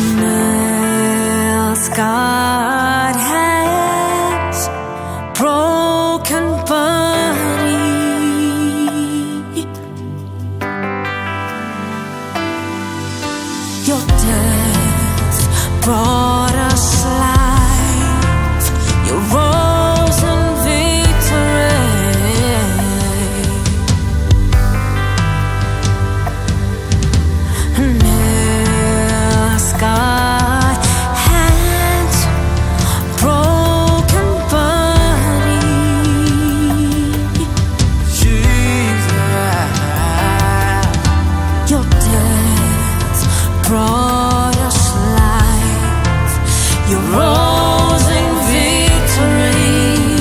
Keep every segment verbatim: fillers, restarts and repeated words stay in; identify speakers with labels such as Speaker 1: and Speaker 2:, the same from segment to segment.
Speaker 1: nail-scarred hands, broken body. Your death brought us life. You rose in victory. Nail-scarred hands, broken body. Jesus, your death brought us life. You rose in victory.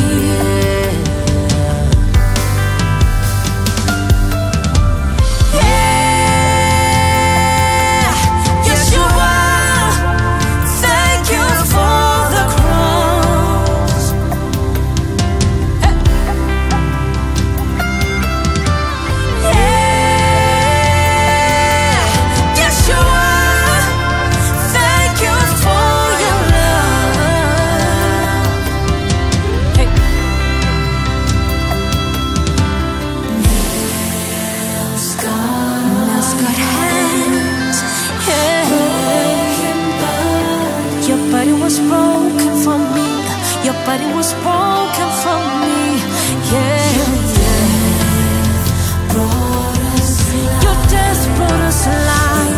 Speaker 1: Yeah, yes you are. Thank you for the cross. Yeah, yes you are. Thank you for your love. Hey. Nail-scarred, nail-scarred hands. Yeah. Your body was broken for me. Your body was broken for me. Yeah. Your death brought us life.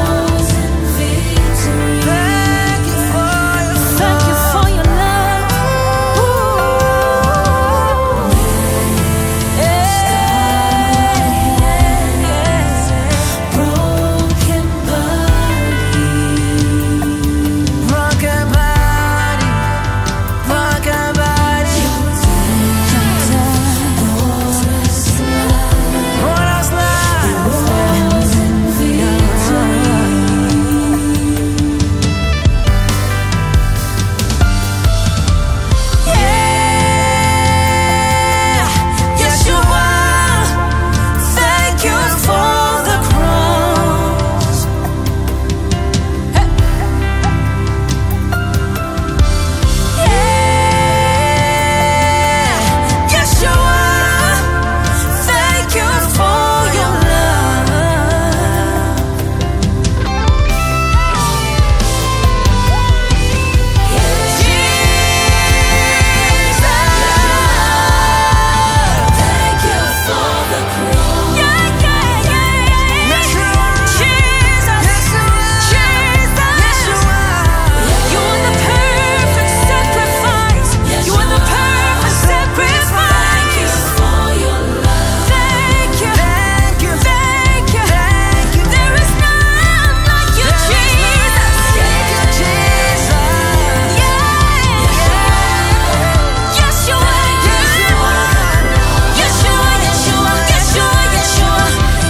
Speaker 1: Thank you for your Thank you for your love. Ooh. Yeah. Broken body. Broken body. Broken body. Your death brought us life. Brought us life. Yeah, yes you are. Thank you for the cross. Hey. Yeah, yes you are. Thank you for your love. Jesus, thank you for the cross. Yeah, yeah, yeah, yeah. Jesus, Jesus, you are the perfect sacrifice. You are the perfect sacrifice. Thank you for your love. Thank you, thank you, thank you, thank you. There is none like you, Jesus. Thank you, Jesus. Yeah, yes you are. Yes you are. Yes you are. Yes you are. Yes you are. Yes you are.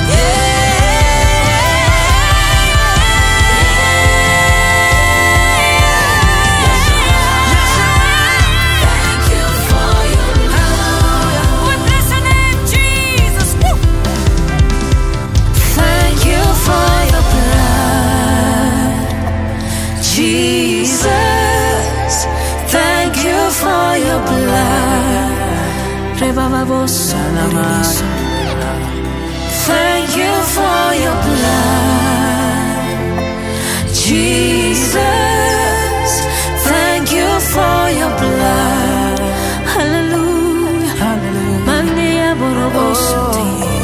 Speaker 1: Thank you for your love. We bless your name, Jesus. Woo. Thank you for your blood, Jesus. Thank you for your blood. Thank you for your blood, Jesus. Thank you for your blood. Hallelujah. Hallelujah.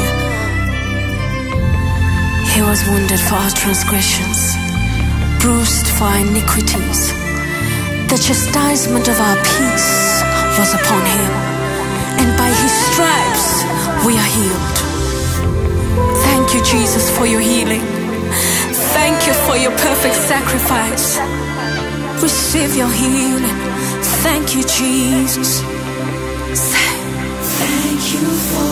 Speaker 1: He was wounded for our transgressions, bruised for our iniquities. The chastisement of our peace was upon him, and by his stripes we are healed. Thank you, Jesus, for your healing. Thank you for your perfect sacrifice. Receive your healing. Thank you, Jesus. Thank you for